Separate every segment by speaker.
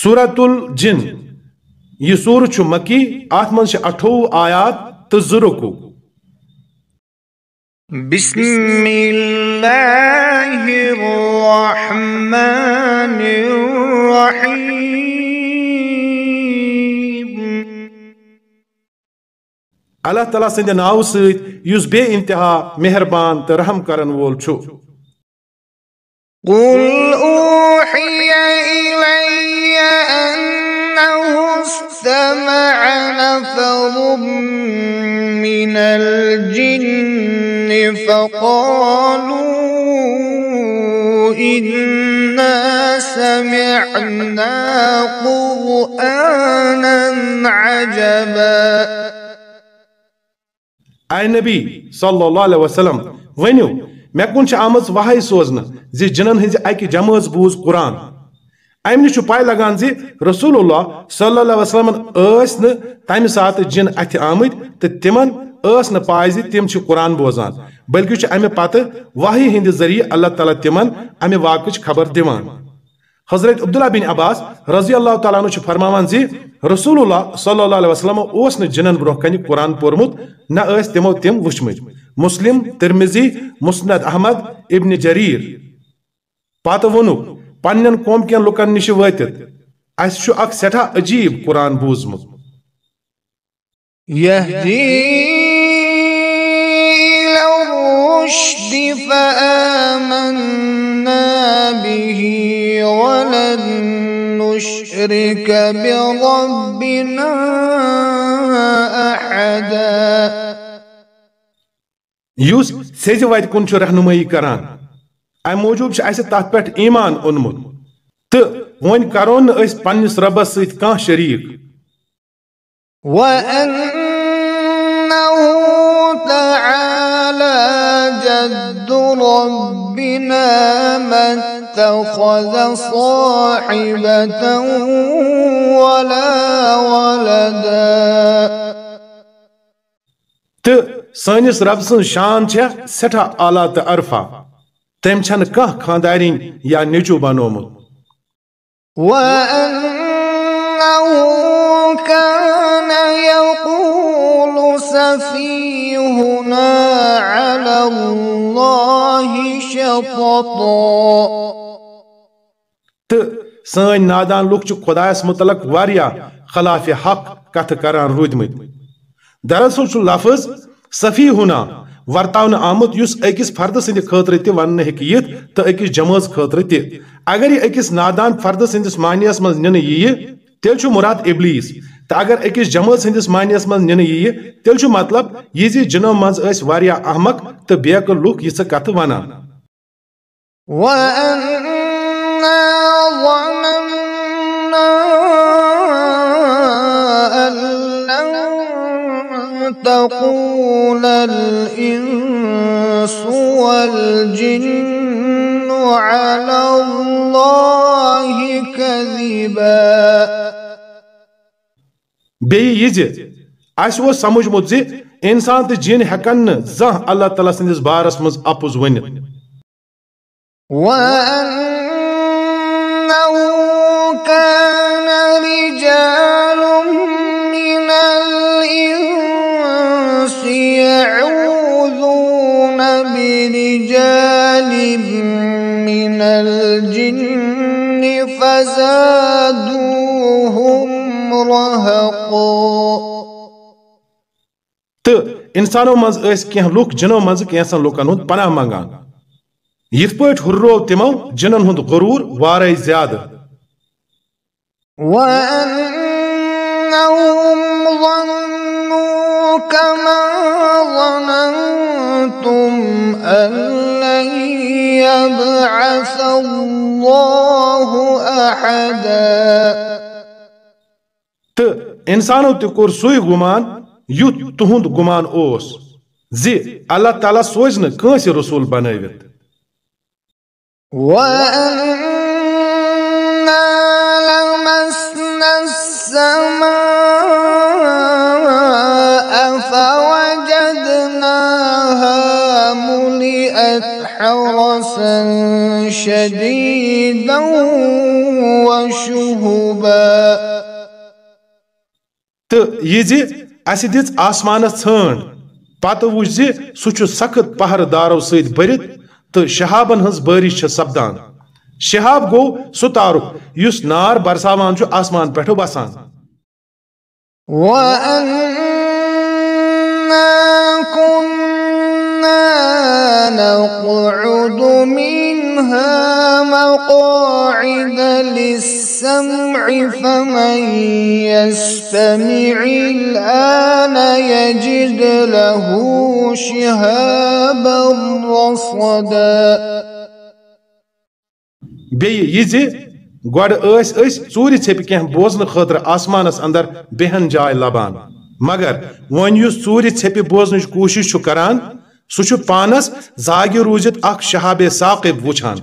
Speaker 1: सूरतुल जिन यह सूर छु मक्की आत मन 28 आयात तो 2 रुकू।
Speaker 2: बिस्मिल्लाहिर्रहमानिर्रहीम।
Speaker 1: अल्लाह तआला संद नाव सहित युस बे इंतहा मेहरबान तो रहम करन वोल छु।
Speaker 2: कुल ऊहिय इलैय अन्नहु इस्तमअ नफरुम मिनल जिन्नि फक़ालू इन्ना समिअना क़ुरआनन अजबा।
Speaker 1: आय नबी सल्लल्लाहु अलैहि वसल्लम वनियो मे कुन आमज वहाय सोजन जि जिनन हज अकि जमात बूज कुरान। अम निश पाय लगान जि रसूलुल्लाह सल्लल्लाहु अलैहि वसल्लम न तम सात जिन अथ आमद तो तिमन न पाय जि तिम छ कुरान बोजान, बल्कि अमे पत वही हिंद जरिए अल्लाह ताला तिमन अमे वाकच खबर दिवान। हजरत अब्दुल्लाह बिन अब्बास रजी अल्लाह ताला अन्हु फरमावान जि रसूलुल्लाह सल्लल्लाहु अलैहि वसल्लम ओस न जिनन ब्रोह कन कुरान पोरमुत न तिमो तिम वुचमत। मुस्लिम, तिरमिजी, मुस्नद अहमद, इब्न जरीर। पत वोनुक पन्न कौम कन लुकन निश वतित अस सठा अजीब कुरान बूजमुत।
Speaker 2: यहदी इलर रुश्द फआमन्ना बिही वलन नुश्रिक बिरब्बिना अहदा।
Speaker 1: युस सेज वत कुन रहनुमाई करान, अम मूजूब तथ पे ईमान ओनमुत तो वन करो पन्निस रबस सत कह शरीक।
Speaker 2: वअन्नहु तआला जद्दु रब्बिना मत्तखज़ साहिबतन वला वलदा।
Speaker 1: तो सनिस रब सं शान सठा आला तो अरफा, तम छन कह खानदारिन या निचू बनोमुत।
Speaker 2: वअन्नहु कान यक़ूलु सफ़ीहुना अलल्लाहि शतता।
Speaker 1: तो सन नादान लुक खुदायस मुतलक वारिया खिलाफ हक कथ करान रूदमत। दरअसल लफ्ज सफ़ी हुना वर्तावन आमुत युस अकिस फर्द सिंद खतर त वन हेत तो अकिस जमात खतर त। अगर यह अकिस नादान फर्द सिंदिस मानियस मज निन यी तेल मुराद इबलीस, तो अगर अकिस जमात सिंदिस मानियस मज निन यी तेल मतलब यह जि जिनो मज वारिया अहमक तो बेकल लुक यह कथ वनान।
Speaker 2: तक़ूल अल-इंस वल-जिन्न अलल्लाहि कज़िबा।
Speaker 1: अस वो समझमुत जि इंसान तो जिन हेकन न जह अल्लाह ताला सिंदिस बारस मज अपुज वनित।
Speaker 2: वअन्नहु कान रिजालुम मिनल इंसि यऊज़ून बिरिजालिम मिनल जिन्नि फज़ादूहुम रहक़ा।
Speaker 1: तो इंसानों मज कह लुक जिनो मज कैसन लुकन हुंद पनाह मंगान, यिथ पट हुर्रो तिमो जिनन हुंद गुरूर वारे ज्यादा।
Speaker 2: वअन्नहुम ظन्नू कमा ظननतुम अन लन यब्अस अल्लाहु अहदा।
Speaker 1: तो इंसानों ते कोर सुई गुमान युत तुहुंद गुमान ओस जि अल्लाह ताला सोज न कांस रसूल बनवित।
Speaker 2: वअन्ना लमस्ना अस्समाअ फवजदनाहा मुलिअत हरसन शदीदन व وشهبا
Speaker 1: तो ये अस दिज आसमानस छान पत वुच सह सख्त पहरदारों सत भरित तो शहाबन हज बारिश सपदान शहाब गो सह तारुक युस नार बरसावान आसमान पेठो बसान
Speaker 2: نقعد منها مقاعد للسمع فمن يستمع الآن يجد له شهابا رصدا
Speaker 1: बे गोड़ चूर छेप कह बोजन खतर आसमानस अंदर बेहन जाय लबान मगर वन युस चूर छेप बोजन कोशिश करान सह पानस जागे रूजित अख शहाबे साकिब वुछान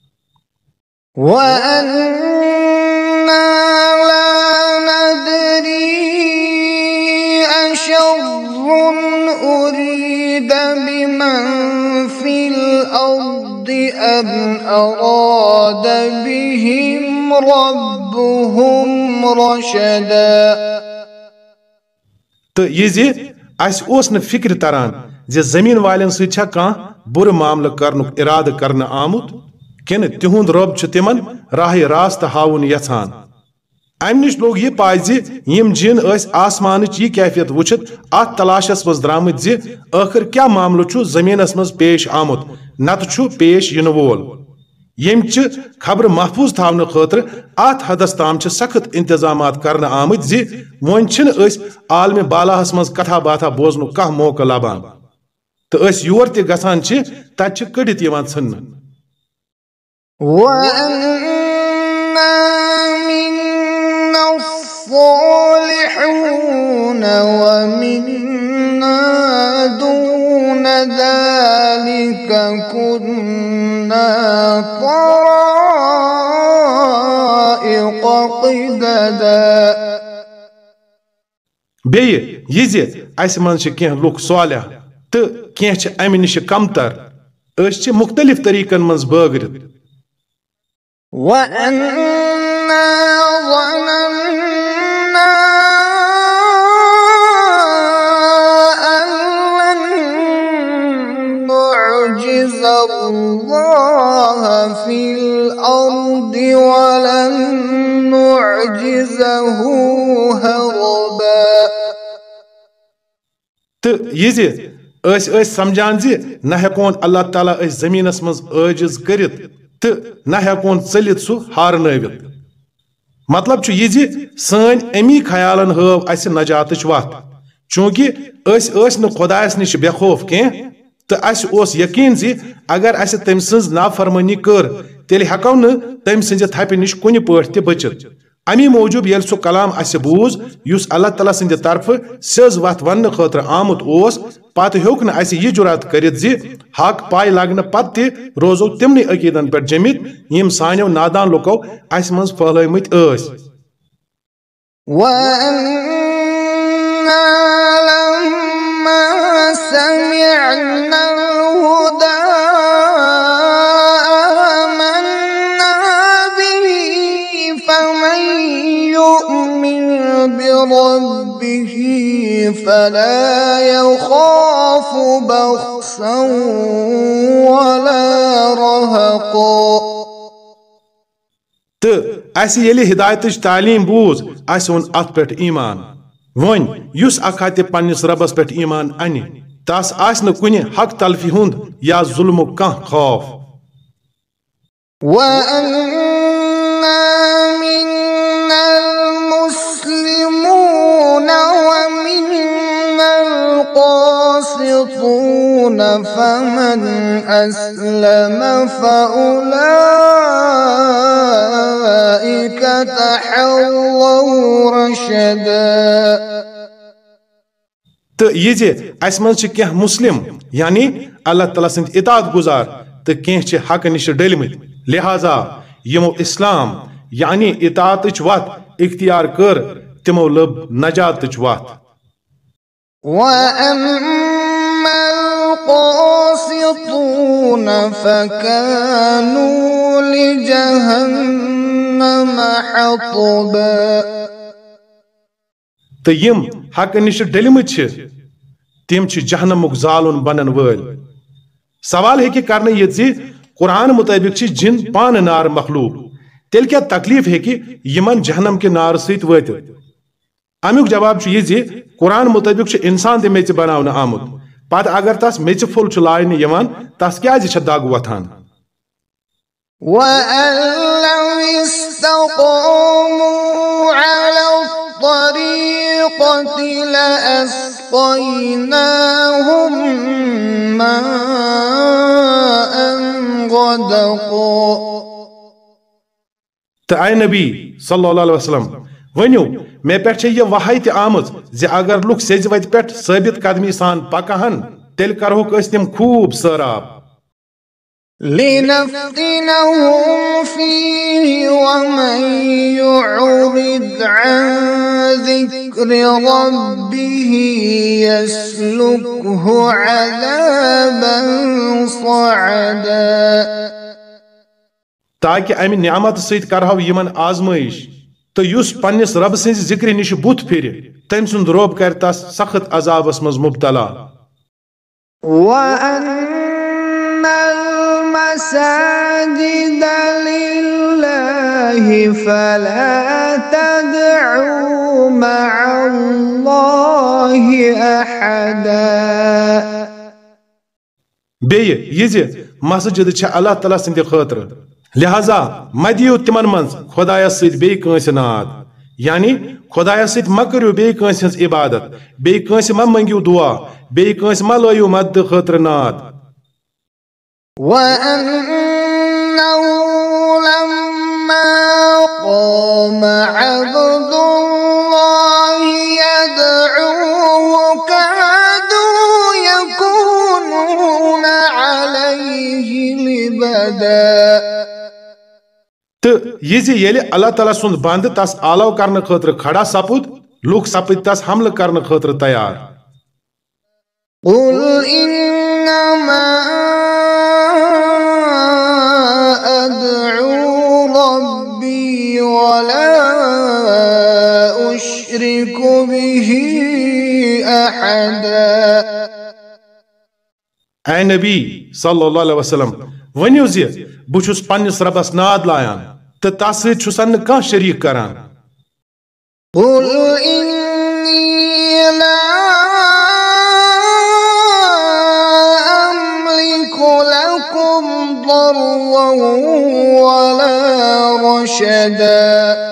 Speaker 2: أم أراد بهم ربهم رشدا
Speaker 1: तो ये अस ओस न फिक्र तरन जे जमीन वालन सह कह बुर मामल करनुक इराद करन आमुत किन तिहुंद रब छ तिमन राह रास्त हाउन यछान अम निश लोग ये पाय यम जिन आसमान यह कैफियत वुचित अत तलाशस मज द्रामत आखिर क्या मामल छु जमीनस मज पेश आमुत नत छु पेश इन वोल यम खबर महफूज थावन खतर अत हदस ताम सख्त इंतजाम करन आमत वन आलम बालाहस मज कथा बाथा बोजन कह मौका लबान तो योर त गसान तत कड़ित सन
Speaker 2: الصالحون ومنا دون ذلك كنا طرائق قددا
Speaker 1: बे अस मन कह लुक सालिह तो कह अमि निश कमतर मुख्तलिफ तरीकन मज बागरित
Speaker 2: ظننا أن لن نعجز الله في الأرض ولن نعجزه هربا
Speaker 1: तो ये समझान न हेकोन अल्लाह ताला जमीनस मज आजिज करित तो न हेकोन चलित सह हारनवित मतलब यह सन अमी ख्यालन हव अस नजात वत चूंकि खुदायस निश बेखौफ कह तो अस यकीन अगर अस तम सज नाफरमानी कर तेल हेको न तम सज थपि निश कुन पट त बचित अमी मौजूब ये सह कलाम अस बूज युस अल्लाह ताला सद तरफ सज वत वन खतर आमुत पत हेक न अस यह जुरात करित हक पाय लगन पत रोजो तिमन अकीदन पे जमित यम सानो नादान लुको अस मज फहलमत
Speaker 2: بربه فلا يخاف بخسا ولا رهقا
Speaker 1: तो अस येले हिदायत तालीम बूज अस वोन अत पे ईमान वन युस अखात पन्निस रबस पे ईमान अनि तस आस न कुनि हक तलफी हुंद या जुल्म कह खौफ
Speaker 2: القاسطون فمن أسلم فأولئك تحروا رشدا
Speaker 1: तो ये अस मन कह मुस्लिम यानी अल्लाह ताला सद इताअत गुजार तो कह हक निश डलमत लिहाजा यमो इस्लाम यानी इताअत वत इख्तियार कर तिमो लब नजात वत
Speaker 2: وأما القاسطون فكانوا لجهنم حطبا
Speaker 1: तो यम हक निश डलिमत तिम जहनमुक जालुन बनन वल सवाल है कि करने ये कुरान मुताबिक जिन पान नार मखलूक तेल क्या तकलीफ है कि यमन जहनम के नार सत वत अमुक जवाब ये कुरान मुताबिक इंसान ते मेच बनावन आमुत पत अगर तस मेच फुल लायन यवान तस क्या दग वथान
Speaker 2: وأن لو استقاموا على الطريقة لأسقيناهم ماء غدقا
Speaker 1: तो आय नबी सल्लल्लाहु अलैहि वसल्लम वन्यो मे पे ये वहाय त आमज जे अगर लुक सेज वत पे साबित कदमी सान पकहन तेल करहोक तिम खूब सराब
Speaker 2: لنفتنهم فيه ومن يعرض عن ذكر ربه يسلكه عذابا صعدا
Speaker 1: ताकि अमि नियामत सहित करहव यमन आजमाइश तो युस पन्निस रब सिंज जिक्र निश बुत फिर तम सुंद रोब कर तस सख्त अजाबस मज मुब्तला
Speaker 2: المساجد لله فلا تدعوا مع الله أحدا
Speaker 1: बे मस्जिद अल्लाह ताला सिंद खतर लिहाजा मदियो तिमन मज खुदायस सत बे कंस नाद यानी खुदायस सत म करियो बे कंस हज इबादत बे कंस म मंगियो दुआ बे कंस म लयो मद खतर नाद
Speaker 2: وأنه لما قام عبد الله يدعوه كادوا يكونون عليه لبدا
Speaker 1: तो ये अल्लाह ताला सुंद बंद तस आलव करने खतर खड़ा सपुद लूक सपद तस हमल करने खतर तैयार
Speaker 2: قل إنما أدعو ربي ولا أشرك به أحدا
Speaker 1: ऐ नबी सल्लल्लाहु अलैहि वसल्लम वनियो जे बुछुस पन्निस रबस नाद लायान तो तस छुसन कह शरीक करान
Speaker 2: قل إني لا أملك لكم ضرا ولا رشدا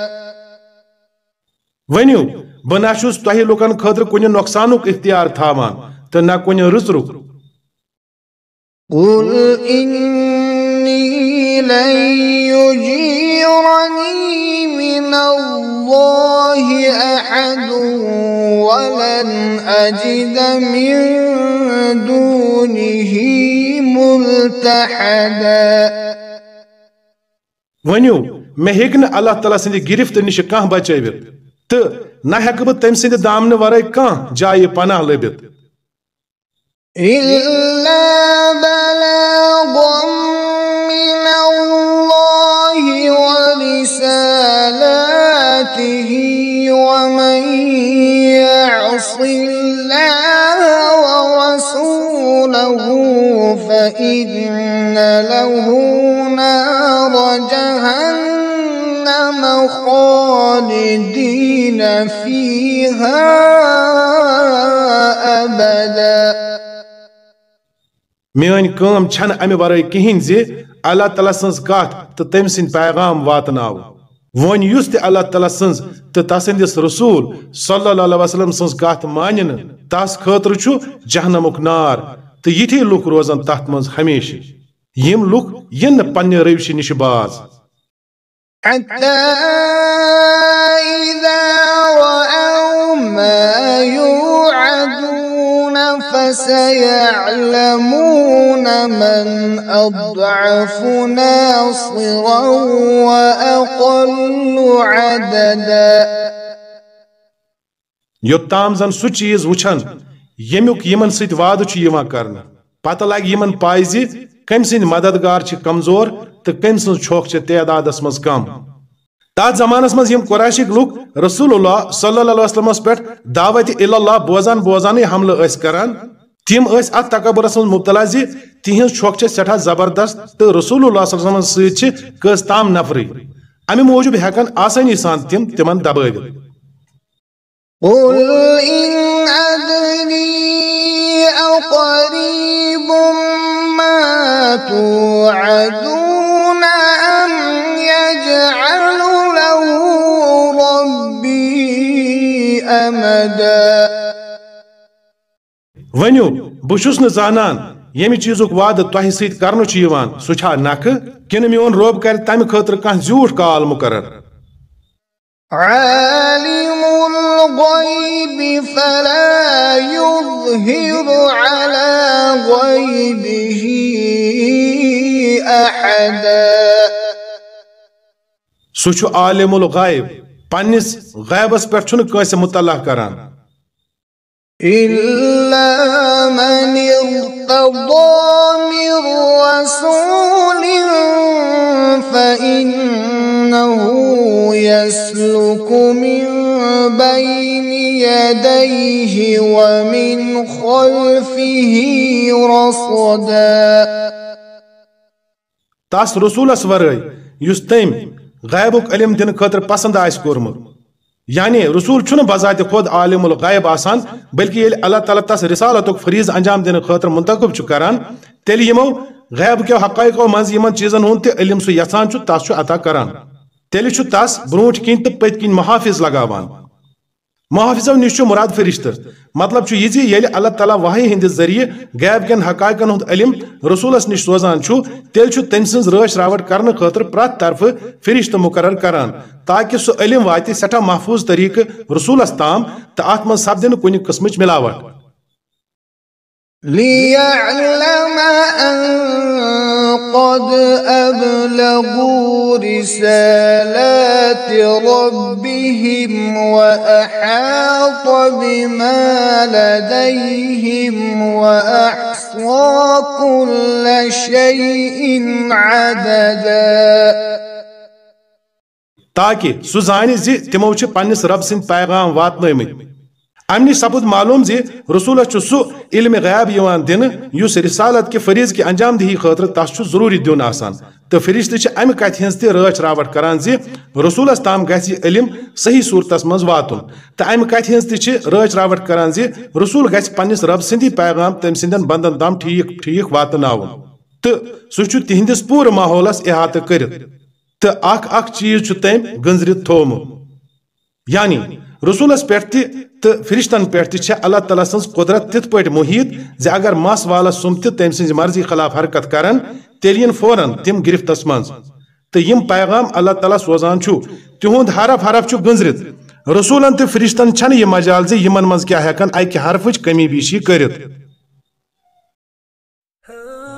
Speaker 1: वनियो बनाशुस तोहि लोकन खतर कुन नुकसानुक इख्तियार थावान तो ना कुन रुजरुक
Speaker 2: قل إني لن يجيرني من الله أحد ولن أجد من دونه ملتحدا
Speaker 1: वनियो मे हेक न अल्लाह ताला सिंद गिरफ्त निश कह बचवित तो न हेक बह तम सिंद दामन वराय कह जाय पनाह लबित
Speaker 2: إلا بلاغا من الله ورسالاته ومن يعص الله ورسوله فإن له نار جهنم خالدين فيها أبدا
Speaker 1: मान कम छन अमे वराय कहीं जे अल्लाह ताला सन्स कथ तो तम सिंद पैगाम वातनाव वन युस ते अल्लाह ताला सन्स तो तसंदिस रसूल सल्लल्लाहु अलैहि वसल्लम सन्स कथ मानन तस खतर छु जहन्नमुक नार तो यिथि लुक रोजन तथ मज हमेशा यम लुक यन पन्ने रविश निश बाज
Speaker 2: حتى إذا رأوا ما يوعدون فسيعلمون من أضعف ناصرا وأقل عددا
Speaker 1: योत्ताम जन सु चीज वुछन यमुक यमन सत वाद कर पत लग यमन पाय ज कम सिंद मददगार कमजोर तो कम सिंद छोख तादादस मज कम तथ जमानस मज यम कुरैशिक लुक रसूलुल्लाह सल्लल्लाहु अलैहि वसल्लम पे दावत इल्लल्लाह बोजान बोजान हमल करान तिम अत तकबरस मज मुब्तला जि तिहज छोक सठा जबरदस्त तो रसूलुल्लाह सल्लल्लाहु अलैहि वसल्लम सत कस ताम नफरी अमे मूजूब हेकन आसानी सान तिमन दबावित
Speaker 2: قل إن أدري أقريب ما توعدون أم يجعل له ربي أمدا
Speaker 1: वनु बहुस न जानन यमि चीजुक वाद तोह सत करन सह नख किन मोन रोब कर तम खतर कह झूठ काल मुकर्रर
Speaker 2: عالم الغيب فلا يظهر على غيبه أحدا
Speaker 1: सह आलिमुल गैब पन्निस गैबस पे कंस मुतल्ला करान
Speaker 2: إلا من ارتضى من رسول فإنه يسلك من بين يديه ومن خلفه رصدا
Speaker 1: तस रसूलस वरय युस तम गैबुक इल्म दिन खतर पसंद आस कोरमुत यानी रसूल छुन बजात खुद आलिमुल गैब आसान बल्कि ये अल्लाह ताला तस रिसालतुक फरीज अंजाम दिन खतर मुंतखब छु करान तेल यमो गैब के हकाइको मज यमन चीजन हुन ते इल्म सु यसान छु तस छु अता करान तेल छु तस ब्रोट किन त पत किन मुहाफिज लगावान मुहाफिजो निश छु मुराद फरिश्ता मतलब छु यजी येल अल्लाह ताला वही हिंद जरिए गैब केन हकाइकन हुन इल्म रसूलस निश सोजान छु तेल छु तमसिन रच रावट करन खतर प्रत तरफ फरिश्ता मुकर्रर करान ताकि सो इल्म वाति सठा महफूज तरीक रसूलस ताम त आत्म सब्दन कुनि किस्मच मिलावट
Speaker 2: ليعلم أن قد أبلغوا رسالات ربهم وأحاط بما لديهم وأحصى كل شيء عددا
Speaker 1: ताकि सु जानि जि तिमो छ पन्निस रब सिंद पैगाम वातनमित अमनि सपुद मालूम जि रसूल छु सु इल्म गैब यवान दिन युस रिसालत के फरीज के अंजाम दही खतर तस छु जरूरी दिन आसान तो फरिश्ते छ अमि कथ हंस ते रच रावट करान जि रसूलस ताम गछि इल्म सही सूरतस मज वातुन त अमि कथ हंस ते छ रच रावट करान जि रसूल गछि पन्निस रब सिंदी पैगाम तम सिंदन बंदन ताम ठीक ठीक वातनावन त सु छु तिहिंदिस पूर माहौलस इहात करित त अख चीज छु तम गंजरित थोम यानी रसूलस पे तो फरिश्तन पे अल्लाह ताला सज कुदरत तिथ पे मुहित जे अगर मस वाला सुम तम सज मर्जी खिलाफ हरकत करन तेल फौरन तिम गिरफ्तस मज तो यम पैगाम अल्लाह ताला सोजान छु तिहुंद हरफ हरफ छु गंजरित रसूलन तो फरिश्तन छन यह मजाल जे यमन मज क्या हेकन अकि हरफच कमी बेशी करित